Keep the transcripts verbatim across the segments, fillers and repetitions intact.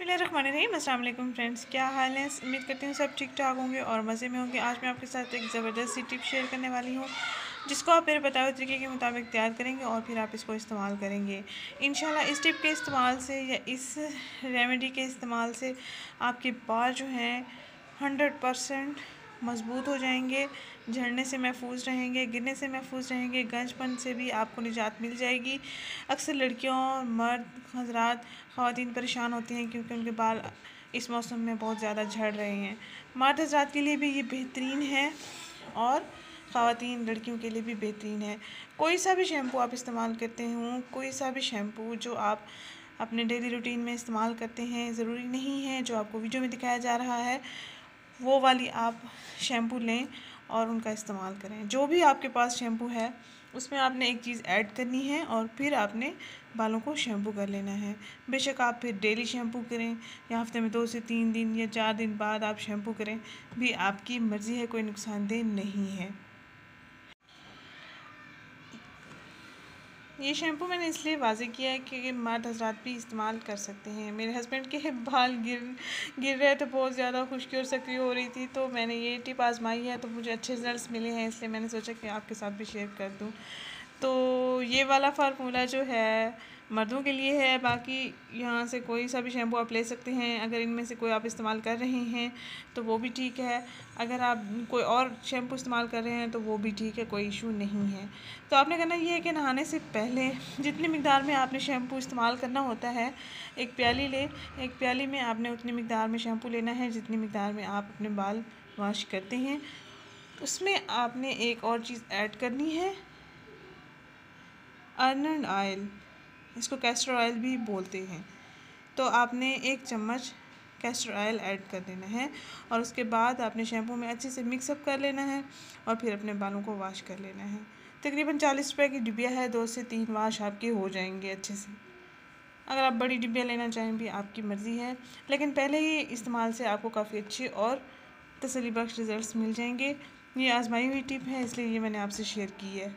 बिस्मिल्लाहिर्रहमानिर्रहीम। अस्सलाम वालेकुम फ्रेंड्स, क्या हाल है? उम्मीद करती हूँ सब ठीक ठाक होंगे और मज़े में होंगे। आज मैं आपके साथ एक ज़बरदस्त सी टिप शेयर करने वाली हूँ जिसको आप मेरे बताए हुए तरीके के मुताबिक तैयार करेंगे और फिर आप इसको इस्तेमाल करेंगे। इंशाल्लाह इस टिप के इस्तेमाल से या इस रेमेडी के इस्तेमाल से आपके बाल जो हैं हंड्रेड परसेंट मज़बूत हो जाएंगे, झड़ने से महफूज रहेंगे, गिरने से महफूज रहेंगे, गंजपन से भी आपको निजात मिल जाएगी। अक्सर लड़कियों, मर्द हज़रात, ख़वातीन परेशान होती हैं क्योंकि उनके बाल इस मौसम में बहुत ज़्यादा झड़ रहे हैं। मर्द हज़रात के लिए भी ये बेहतरीन है और ख़वातीन लड़कियों के लिए भी बेहतरीन है। कोई सा भी शैम्पू आप इस्तेमाल करते हों, कोई सा भी शैम्पू जो आप अपने डेली रूटीन में इस्तेमाल करते हैं, ज़रूरी नहीं है जो आपको वीडियो में दिखाया जा रहा है वो वाली आप शैम्पू लें और उनका इस्तेमाल करें। जो भी आपके पास शैम्पू है उसमें आपने एक चीज़ ऐड करनी है और फिर आपने बालों को शैम्पू कर लेना है। बेशक आप फिर डेली शैम्पू करें या हफ्ते में दो से तीन दिन या चार दिन बाद आप शैम्पू करें, भी आपकी मर्ज़ी है, कोई नुकसानदेह नहीं है। ये शैम्पू मैंने इसलिए वाज़ेह किया है कि मर्द हज़रात भी इस्तेमाल कर सकते हैं। मेरे हस्बैंड के बाल गिर गिर रहे थे, बहुत ज़्यादा खुश्की और सक्रिय हो रही थी, तो मैंने ये टिप आजमाई है तो मुझे अच्छे रिजल्ट्स मिले हैं, इसलिए मैंने सोचा कि आपके साथ भी शेयर कर दूँ। तो ये वाला फार्मूला जो है मर्दों के लिए है, बाकी यहाँ से कोई सा भी शैम्पू आप ले सकते हैं। अगर इनमें से कोई आप इस्तेमाल कर रहे हैं तो वो भी ठीक है, अगर आप कोई और शैम्पू इस्तेमाल कर रहे हैं तो वो भी ठीक है, कोई इशू नहीं है। तो आपने करना ये है कि नहाने से पहले जितनी मिक़दार में आपने शैम्पू इस्तेमाल करना होता है, एक प्याली ले, एक प्याली में आपने उतनी मिक़दार में शैम्पू लेना है जितनी मिक़दार में आप अपने बाल वॉश करते हैं। उसमें आपने एक और चीज़ ऐड करनी है, आलमंड ऑयल, इसको कैस्टर ऑयल भी बोलते हैं। तो आपने एक चम्मच कैस्टर ऑयल ऐड कर देना है और उसके बाद आपने शैम्पू में अच्छे से मिक्सअप कर लेना है और फिर अपने बालों को वॉश कर लेना है। तकरीबन चालीस रुपए की डिबिया है, दो से तीन वॉश आपके हो जाएंगे अच्छे से। अगर आप बड़ी डिबिया लेना चाहें भी आपकी मर्ज़ी है, लेकिन पहले ही इस्तेमाल से आपको काफ़ी अच्छे और तसल्ली बख्श रिज़ल्ट्स मिल जाएंगे। ये आजमाई हुई टिप है इसलिए ये मैंने आपसे शेयर की है।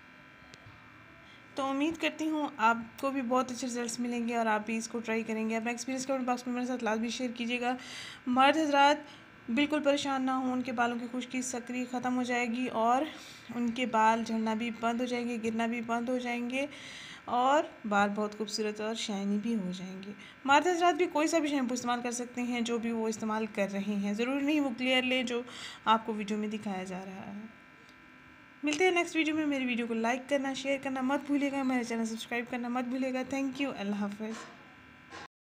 तो उम्मीद करती हूँ आपको भी बहुत अच्छे रिजल्ट्स मिलेंगे और आप भी इसको ट्राई करेंगे। अपना एक्सपीरियंस कमेंट बॉक्स में मेरे साथ लाजमी शेयर कीजिएगा। मर्द हज़रात बिल्कुल परेशान ना हो, उनके बालों की खुश्की सक्रिय ख़त्म हो जाएगी और उनके बाल झड़ना भी बंद हो जाएंगे, गिरना भी बंद हो जाएंगे और बाल बहुत खूबसूरत और शाइनी भी हो जाएंगे। मर्द हज़रात भी कोई सा भी शैम्पू इस्तेमाल कर सकते हैं जो भी वो इस्तेमाल कर रहे हैं, ज़रूरी नहीं वो क्लियर ले जो आपको वीडियो में दिखाया जा रहा है। मिलते हैं नेक्स्ट वीडियो में। मेरी वीडियो को लाइक करना, शेयर करना मत भूलिएगा, मेरे चैनल सब्सक्राइब करना मत भूलिएगा। थैंक यू, अल्लाह हाफ़िज़।